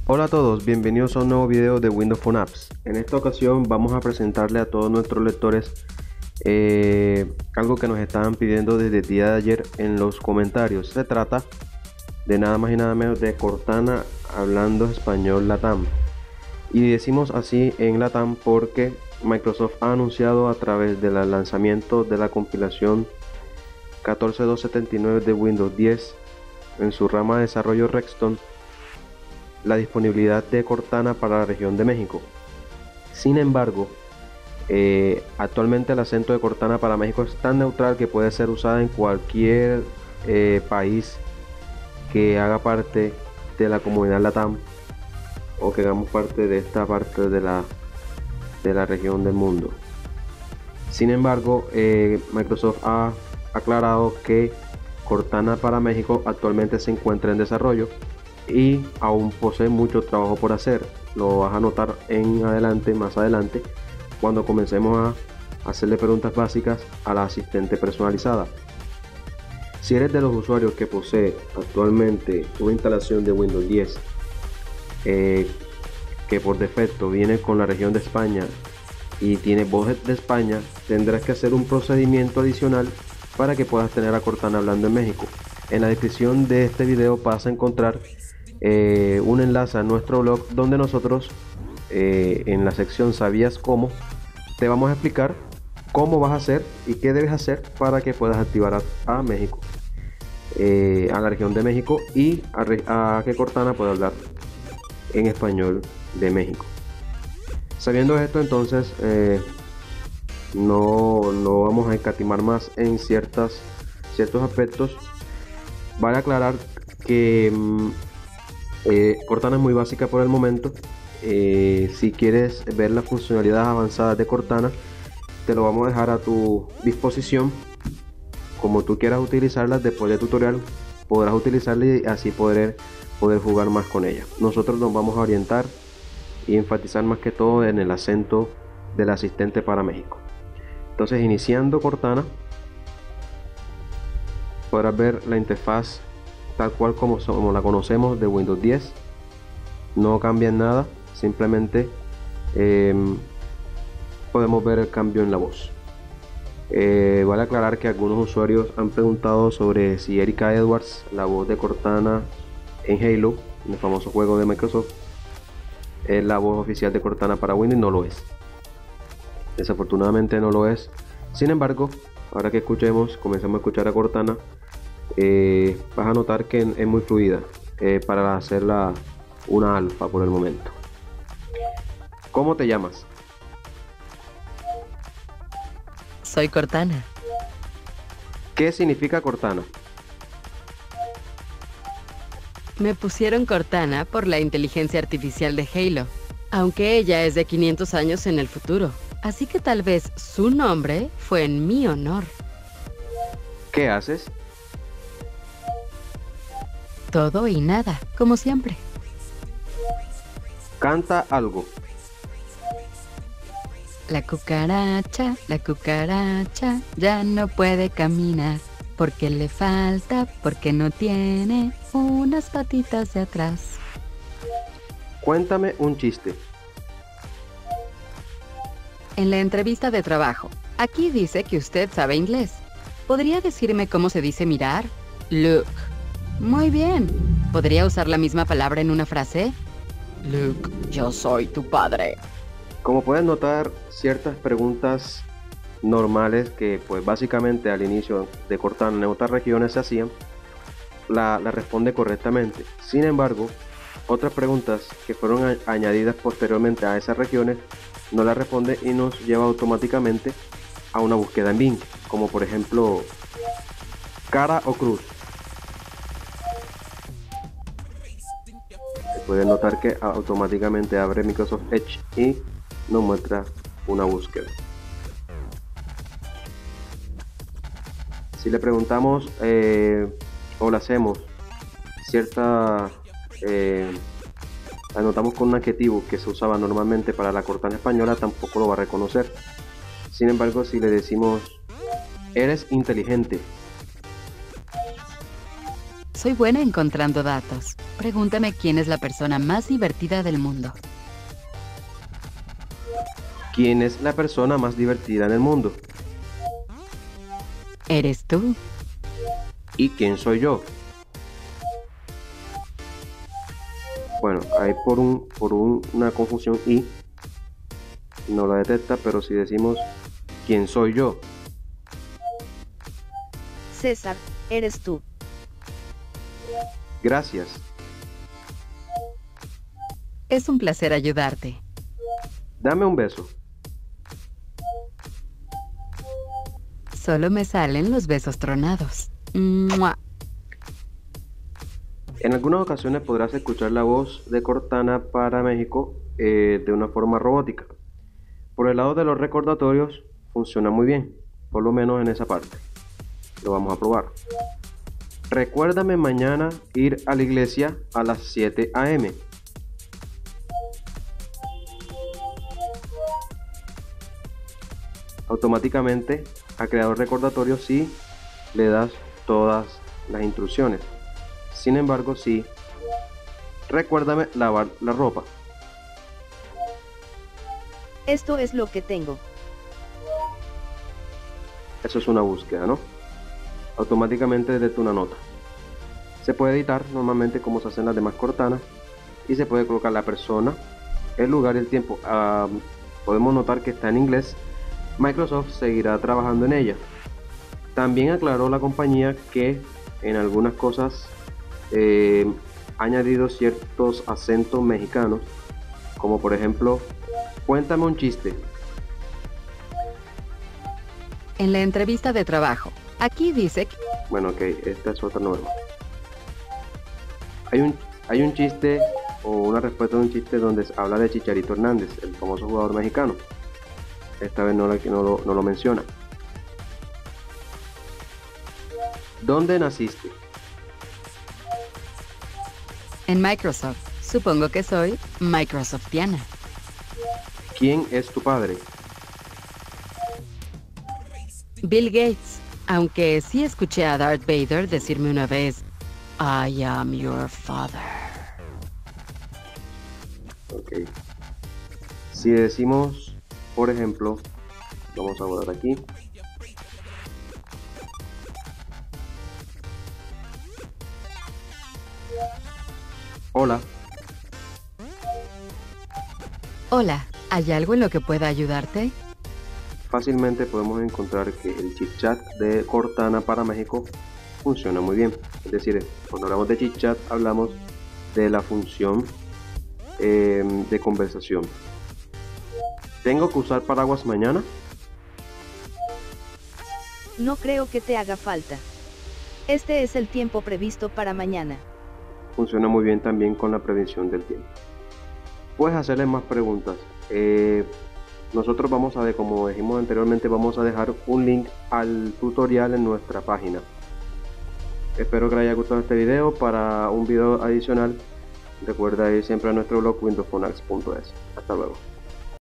Hola a todos, bienvenidos a un nuevo video de Windows Phone Apps. En esta ocasión vamos a presentarle a todos nuestros lectores algo que nos estaban pidiendo desde el día de ayer en los comentarios. Se trata de nada más y nada menos de Cortana hablando español LATAM. Y decimos así en LATAM porque Microsoft ha anunciado a través del lanzamiento de la compilación 14.2.79 de Windows 10 en su rama de desarrollo Rexton la disponibilidad de Cortana para la región de México. Sin embargo, actualmente el acento de Cortana para México es tan neutral que puede ser usada en cualquier país que haga parte de la comunidad LATAM o que hagamos parte de esta parte de la región del mundo. Sin embargo, Microsoft ha aclarado que Cortana para México actualmente se encuentra en desarrollo y aún posee mucho trabajo por hacer. Lo vas a notar más adelante, cuando comencemos a hacerle preguntas básicas a la asistente personalizada. Si eres de los usuarios que posee actualmente una instalación de Windows 10 que por defecto viene con la región de España y tiene voz de España, tendrás que hacer un procedimiento adicional para que puedas tener a Cortana hablando en México. En la descripción de este video vas a encontrar un enlace a nuestro blog donde nosotros en la sección ¿Sabías cómo? Te vamos a explicar cómo vas a hacer y qué debes hacer para que puedas activar a México, a la región de México, y a que Cortana pueda hablar en español de México. Sabiendo esto, entonces no vamos a escatimar más en ciertos aspectos. Vale aclarar que Cortana es muy básica por el momento. Si quieres ver las funcionalidades avanzadas de Cortana, te lo vamos a dejar a tu disposición. Como tú quieras utilizarlas, después del tutorial podrás utilizarla y así poder jugar más con ella. Nosotros nos vamos a orientar y enfatizar más que todo en el acento del asistente para México. Entonces, iniciando Cortana, podrás ver la interfaz tal cual como la conocemos de Windows 10. No cambia en nada, simplemente podemos ver el cambio en la voz. Vale aclarar que algunos usuarios han preguntado sobre si Erika Edwards, la voz de Cortana en Halo, en el famoso juego de Microsoft, es la voz oficial de Cortana para Windows. No lo es, desafortunadamente no lo es. Sin embargo, ahora que comencemos a escuchar a Cortana, vas a notar que es muy fluida para hacerla una alfa por el momento. ¿Cómo te llamas? Soy Cortana. ¿Qué significa Cortana? Me pusieron Cortana por la inteligencia artificial de Halo, aunque ella es de 500 años en el futuro, así que tal vez su nombre fue en mi honor. ¿Qué haces? Todo y nada, como siempre. Canta algo. La cucaracha ya no puede caminar, porque porque no tiene unas patitas de atrás. Cuéntame un chiste. En la entrevista de trabajo, aquí dice que usted sabe inglés. ¿Podría decirme cómo se dice mirar? Look. Muy bien. ¿Podría usar la misma palabra en una frase? Look, yo soy tu padre. Como puedes notar, ciertas preguntas normales que pues básicamente al inicio de Cortana en otras regiones se hacían, la responde correctamente. Sin embargo, otras preguntas que fueron añadidas posteriormente a esas regiones no las responde y nos lleva automáticamente a una búsqueda en Bing, como por ejemplo cara o cruz. Pueden notar que automáticamente abre Microsoft Edge y nos muestra una búsqueda. Si le preguntamos o le hacemos cierta anotamos con un adjetivo que se usaba normalmente para la Cortana española, tampoco lo va a reconocer. Sin embargo, si le decimos eres inteligente, Soy buena encontrando datos. Pregúntame quién es la persona más divertida del mundo. ¿Quién es la persona más divertida en el mundo? ¿Eres tú? ¿Y quién soy yo? Bueno, hay una confusión y no la detecta, pero si decimos ¿quién soy yo? César, eres tú. Gracias. Es un placer ayudarte. Dame un beso. Solo me salen los besos tronados. ¡Mua! En algunas ocasiones podrás escuchar la voz de Cortana para México de una forma robótica. Por el lado de los recordatorios funciona muy bien, por lo menos en esa parte. Lo vamos a probar. Recuérdame mañana ir a la iglesia a las 7 a.m. Automáticamente ha creado el recordatorio si le das todas las instrucciones. Sin embargo, si recuérdame lavar la ropa. Esto es lo que tengo. Eso es una búsqueda, ¿no? Automáticamente detecta una nota. Se puede editar normalmente como se hacen las demás Cortanas y se puede colocar la persona, el lugar y el tiempo. Podemos notar que está en inglés. Microsoft seguirá trabajando en ella. También aclaró la compañía que en algunas cosas ha añadido ciertos acentos mexicanos, como por ejemplo, cuéntame un chiste. En la entrevista de trabajo, aquí dice que... Bueno, ok, esta es otra nueva. Hay un chiste o una respuesta de un chiste donde se habla de Chicharito Hernández, el famoso jugador mexicano. Esta vez no lo menciona. ¿Dónde naciste? En Microsoft. Supongo que soy Microsoftiana. ¿Quién es tu padre? Bill Gates. Aunque sí escuché a Darth Vader decirme una vez, I am your father. Ok. Si decimos, por ejemplo, vamos a guardar aquí. Hola. Hola, ¿hay algo en lo que pueda ayudarte? Fácilmente podemos encontrar que el chit chat de Cortana para México funciona muy bien. Es decir, cuando hablamos de chit chat hablamos de la función de conversación. ¿Tengo que usar paraguas mañana? No creo que te haga falta. Este es el tiempo previsto para mañana. Funciona muy bien también con la prevención del tiempo. Puedes hacerle más preguntas. Nosotros vamos a ver, como dijimos anteriormente, vamos a dejar un link al tutorial en nuestra página. Espero que les haya gustado este video. Para un video adicional, recuerda ir siempre a nuestro blog windowsphonehacks.es. Hasta luego.